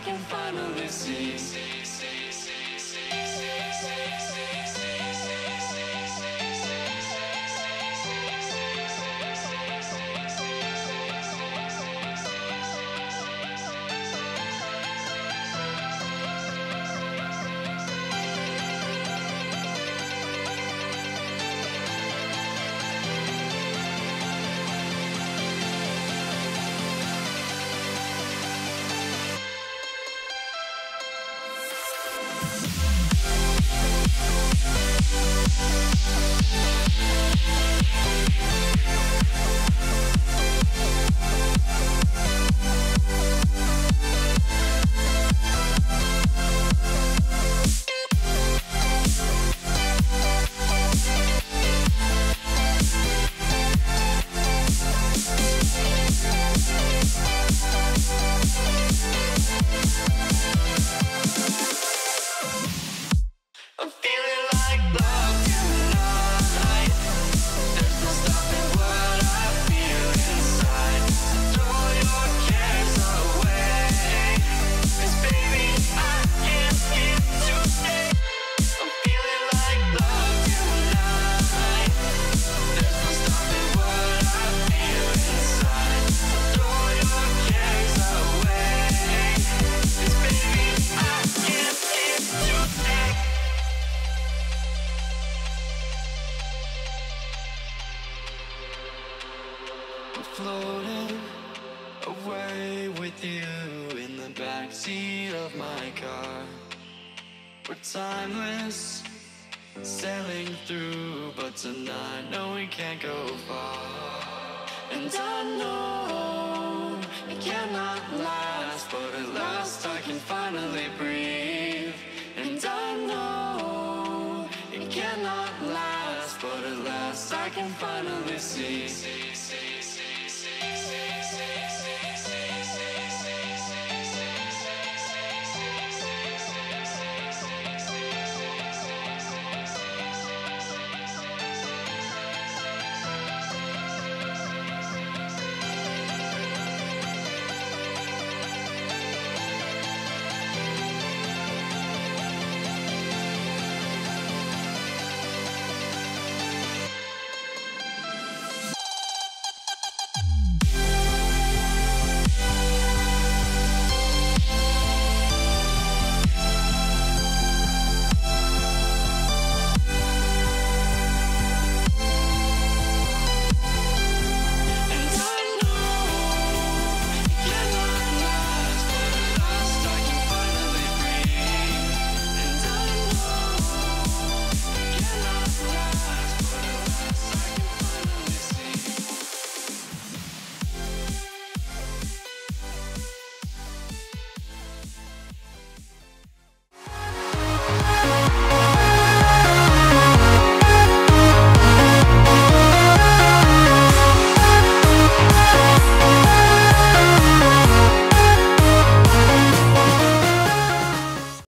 can finally see. I'm feeling like love tonight. There's no stopping what I feel inside. Throw your cares away, 'cause baby I am here to stay. I'm feeling like love tonight. There's no stopping what I feel inside. Throw your cares away, 'cause baby I am here to stay. Floating away with you in the backseat of my car. We're timeless, sailing through, but tonight, no, we can't go far. And I know it cannot last, but at last I can finally breathe. And I know it cannot last, but at last I can finally see.